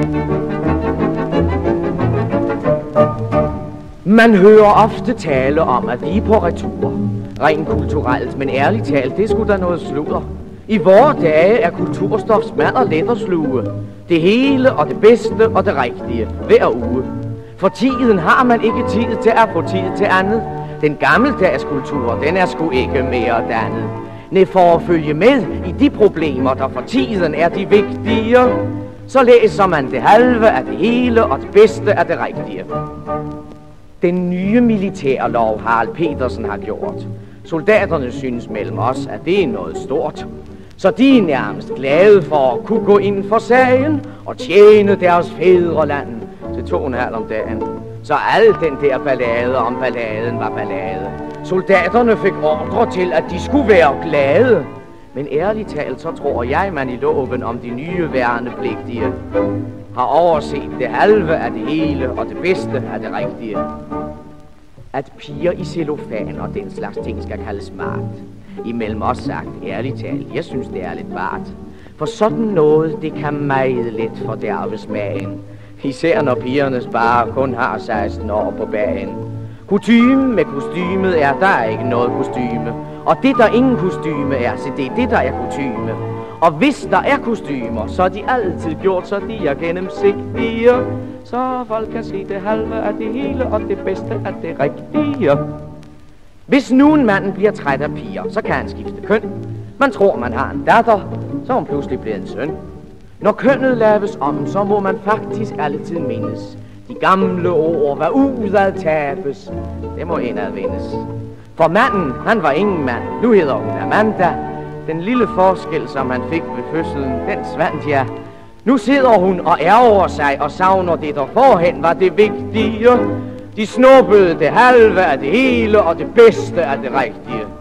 Man hører ofte tale om, at vi er på retur. Rent kulturelt, men ærligt talt, det skulle da noget sludder. I vore dage er kulturstof smadret let at sluge. Det hele og det bedste og det rigtige hver uge. For tiden har man ikke tid til at få tid til andet. Den gammeldags kultur, den er sgu ikke mere dannet. Næh, for at følge med i de problemer, der for tiden er de vigtige, så læser man det halve af det hele og det bedste af det rigtige. Den nye militærlov Harald Petersen har gjort. Soldaterne synes mellem os, at det er noget stort. Så de er nærmest glade for at kunne gå ind for sagen og tjene deres fædreland til 2,5 om dagen. Så al den der ballade om balladen var ballade. Soldaterne fik ordre til, at de skulle være glade. Men ærligt talt, så tror jeg, man i loven om de nye værnepligtige har overset det halve af det hele og det bedste af det rigtige. At piger i cellofan og den slags ting skal kaldes smart. Imellem os sagt, ærligt talt, jeg synes det er lidt bart. For sådan noget, det kan meget let fordærve smagen. Især når pigerne bare kun har 16 år på bagen. Kutyme med kostymet er der ikke noget kostyme. Og det der ingen kostyme er, så det er det der er kutyme. Og hvis der er kostymer, så er de altid gjort, så de er gennemsigtige. Så folk kan se det halve af det hele og det bedste af det rigtige. Hvis nu en mand bliver træt af piger, så kan han skifte køn. Man tror man har en datter, så er hun pludselig blevet en søn. Når kønnet laves om, så må man faktisk altid mindes. De gamle ord, hvad udad tabes, det må indad vindes. For manden, han var ingen mand, nu hedder hun Amanda. Den lille forskel, som han fik ved fødslen, den svandt ja. Nu sidder hun og ærger sig og savner det, der forhen var det vigtige. De snuppede det halve af det hele og det bedste af det rigtige.